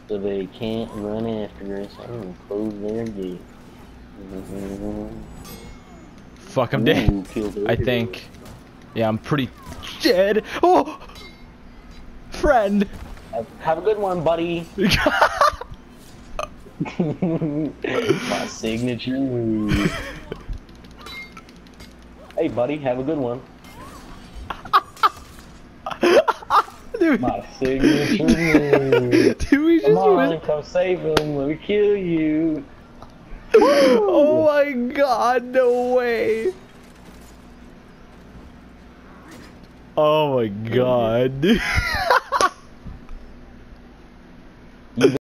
so they can't run after us. I'm gonna close their gate. Fuck, I'm dead. Killed I think. Yeah, I'm pretty dead. Oh! Friend! Have a good one, buddy. My signature move. Hey, buddy, have a good one. Dude. My signature move. Dude, we just Come on, went... come save him. Let me kill you. Oh my god, no way. Oh my god.